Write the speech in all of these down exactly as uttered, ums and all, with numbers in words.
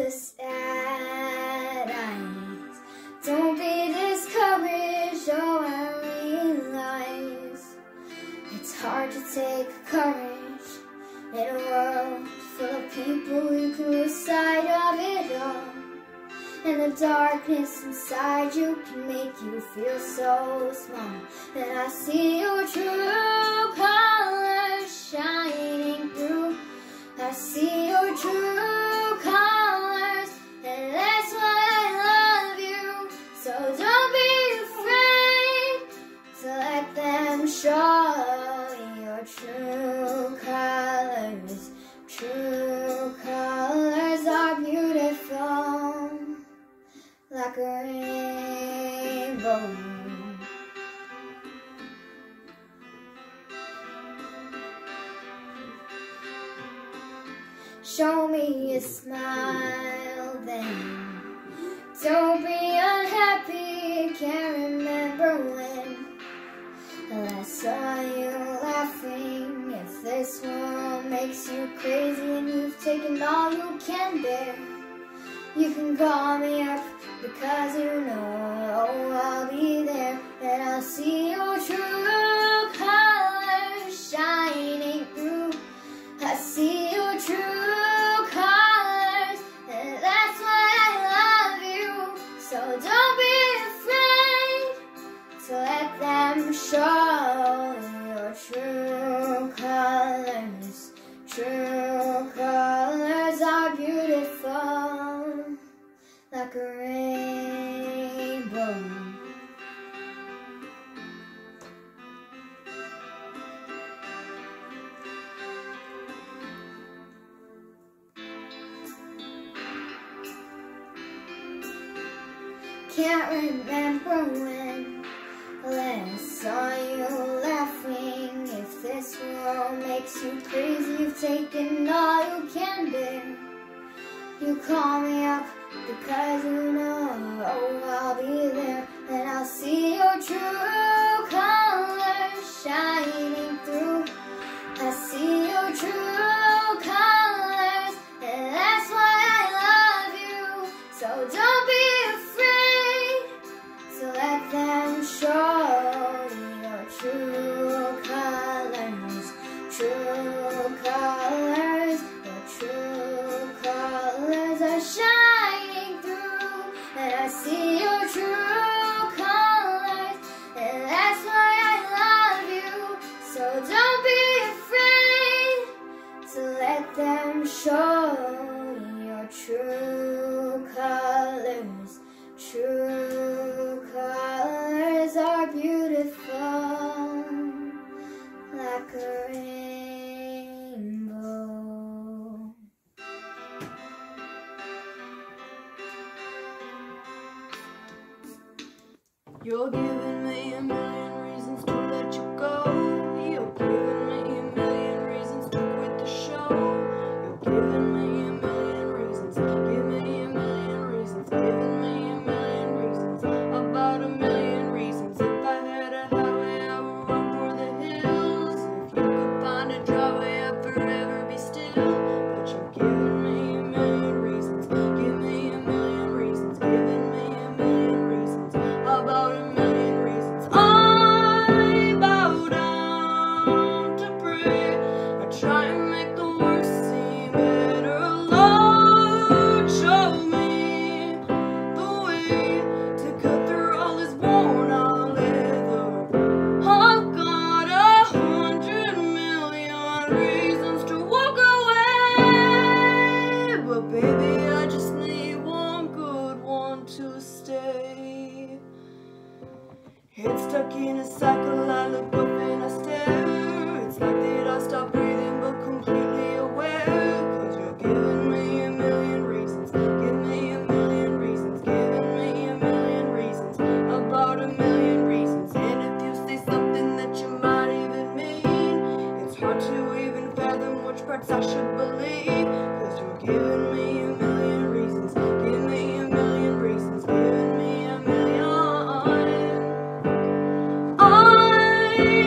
the sad eyes. Don't be discouraged, oh, I realize it's hard to take courage in a world full of people who can lose sight of it all. And the darkness inside you can make you feel so small. Then I see your true colors shining through. I see your true colors, and that's why I love you. So don't be afraid to let them show your true colors. True colors are beautiful, like a rainbow. Show me a smile then. Don't be unhappy, can't remember when I last saw you laughing. If this world makes you crazy and you've taken all you can bear, you can call me up, because you know oh, I'll be there. And I'll see your true colors shining through. I see your true colors, and that's why I love you. So don't be afraid to let them show your true colors. True colors are beautiful, like a rainbow. Can't remember when last saw you laughing. If this world makes you crazy, you've taken all you can bear. You call me up, because you know oh, I'll be there. And I'll see your true colors shining through. I see your true colors, and that's why I love you. So don't be afraid to let them show your true colors. True colors, your true colors are shining through. And I see your true colors, and that's why I love you. So don't be afraid to let them show your true colors. True colors are beautiful, like a rainbow. You're giving me a million reasons to let you go. You're giving me a million reasons to quit the show. You're giving me a million reasons. Give me a million reasons. Giving me a million reasons. About a million reasons. If I had a highway, I would run for the hills. If you could find a dry way, I'd forever be still. But you're giving me a million reasons. Give me a million reasons. Giving me a million reasons. About a million reasons. I bow down to pray. I try and make the worst seem better. Lord, show me the way to cut through all this worn out leather. I've got a hundred million reasons to walk away, but baby, I just need one good one to stay. Head stuck in a cycle, I look up and I stare. It's like that I stop breathing but completely aware. Cause you're giving me a million reasons. Give me a million reasons. Giving me a million reasons. About a million reasons. And if you say something that you might even mean, it's hard to even fathom which parts I should believe. Cause you're giving me a million reasons. Give me a million reasons. Giving me a million. I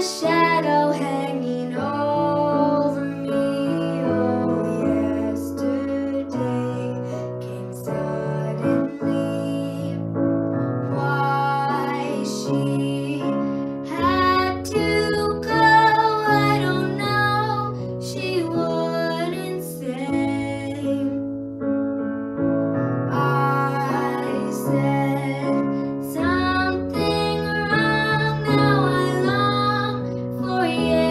shadow hanging over me. Oh, yesterday came suddenly. Why she had to go, I don't know. She wouldn't say. I said something wrong. Now I long for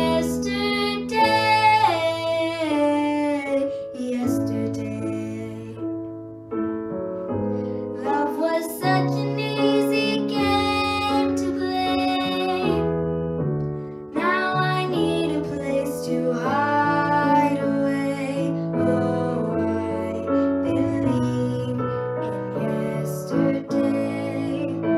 yesterday. Yesterday, love was such an easy game to play. Now I need a place to hide away. Oh, I believe in yesterday.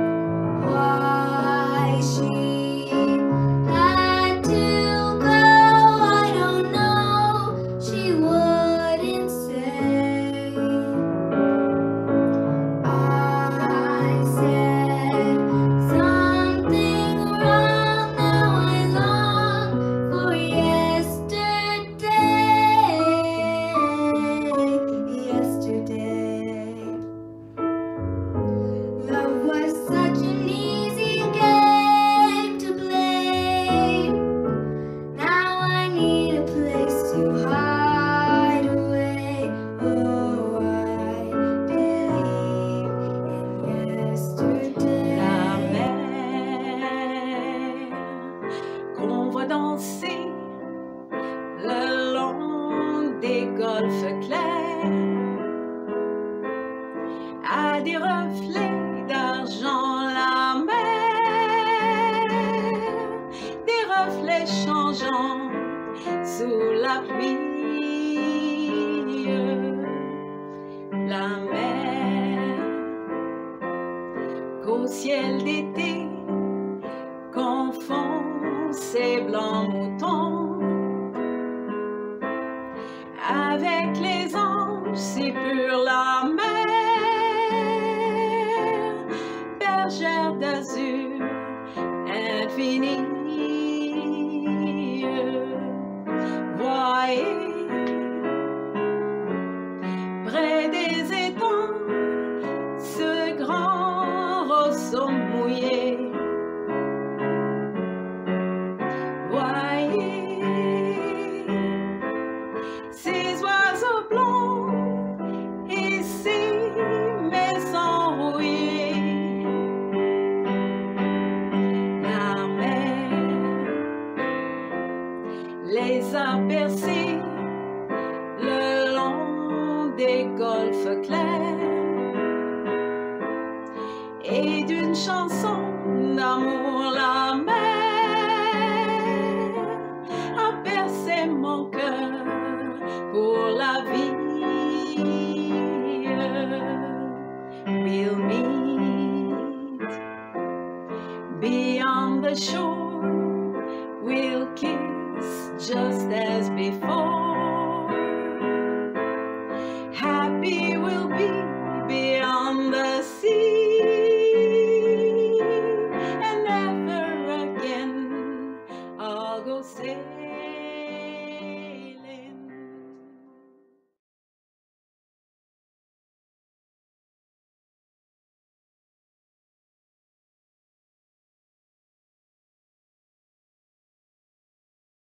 Why she had to go, I don't know. She wouldn't say. I said something wrong. Now I long for yesterday. Yesterday, love was such an easy game to play. Now I need a place to hide away. Oh, I believe in yesterday. La mer qu'on voit danser le long des golfes clairs a des reflets d'argent. La mer, des reflets changeants sous la pluie. La mer qu'au ciel d'été confond ses blancs moutons avec les anges si pure. La mer, bergère d'azur infinie. Voyez, près des étangs, ce grand rosseau mouillé. Voyez, ces oiseaux blancs et ces maisons rouillées. La mer les a bercés le long des golfes clairs et d'une chanson d'amour. La mer a bercé mon cœur pour la vie. We'll meet beyond the shore, we'll kiss just as